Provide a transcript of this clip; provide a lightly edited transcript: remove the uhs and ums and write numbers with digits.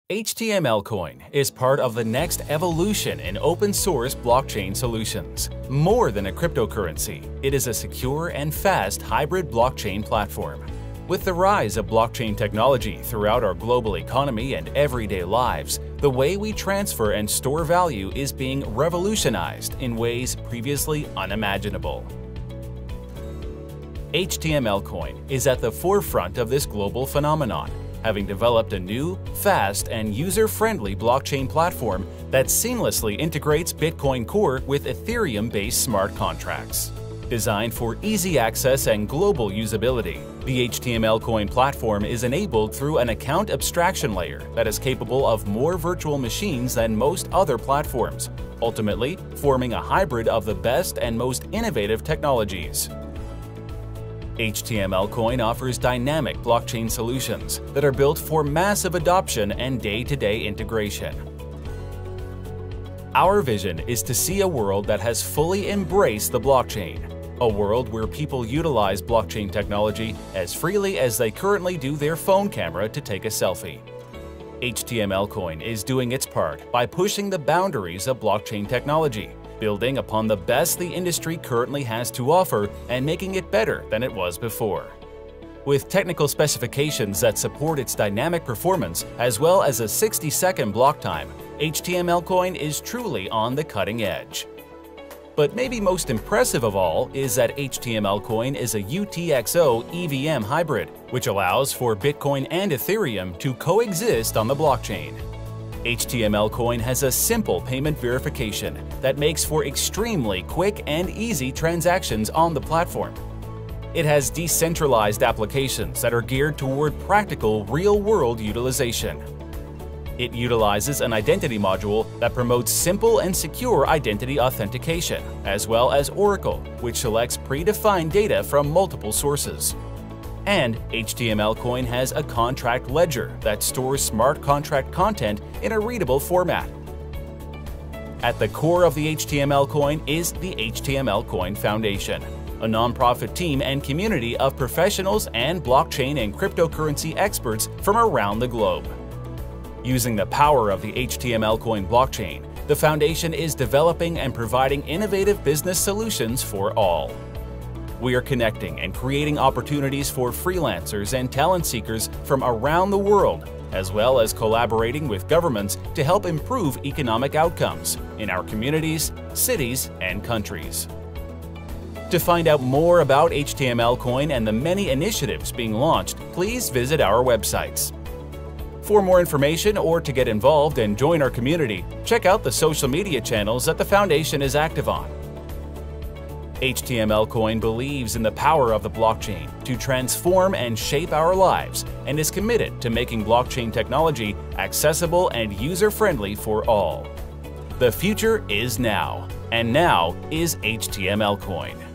HTML Coin is part of the next evolution in open-source blockchain solutions. More than a cryptocurrency, it is a secure and fast hybrid blockchain platform. With the rise of blockchain technology throughout our global economy and everyday lives, the way we transfer and store value is being revolutionized in ways previously unimaginable. HTML Coin is at the forefront of this global phenomenon, having developed a new, fast, and user-friendly blockchain platform that seamlessly integrates Bitcoin Core with Ethereum-based smart contracts. Designed for easy access and global usability, the HTML Coin platform is enabled through an account abstraction layer that is capable of more virtual machines than most other platforms, ultimately forming a hybrid of the best and most innovative technologies. HTML Coin offers dynamic blockchain solutions that are built for massive adoption and day-to-day integration. Our vision is to see a world that has fully embraced the blockchain, a world where people utilize blockchain technology as freely as they currently do their phone camera to take a selfie. HTML Coin is doing its part by pushing the boundaries of blockchain technology, building upon the best the industry currently has to offer and making it better than it was before. With technical specifications that support its dynamic performance as well as a 60-second block time, HTML Coin is truly on the cutting edge. But maybe most impressive of all is that HTML Coin is a UTXO EVM hybrid, which allows for Bitcoin and Ethereum to coexist on the blockchain. HTML Coin has a simple payment verification that makes for extremely quick and easy transactions on the platform. It has decentralized applications that are geared toward practical, real-world utilization. It utilizes an identity module that promotes simple and secure identity authentication, as well as Oracle, which selects predefined data from multiple sources. And HTML Coin has a contract ledger that stores smart contract content in a readable format. At the core of the HTML Coin is the HTML Coin Foundation, a nonprofit team and community of professionals and blockchain and cryptocurrency experts from around the globe. Using the power of the HTML Coin blockchain, the foundation is developing and providing innovative business solutions for all. We are connecting and creating opportunities for freelancers and talent seekers from around the world, as well as collaborating with governments to help improve economic outcomes in our communities, cities, and countries. To find out more about HTML Coin and the many initiatives being launched, please visit our websites. For more information or to get involved and join our community, check out the social media channels that the Foundation is active on. HTML Coin believes in the power of the blockchain to transform and shape our lives and is committed to making blockchain technology accessible and user-friendly for all. The future is now, and now is HTML Coin.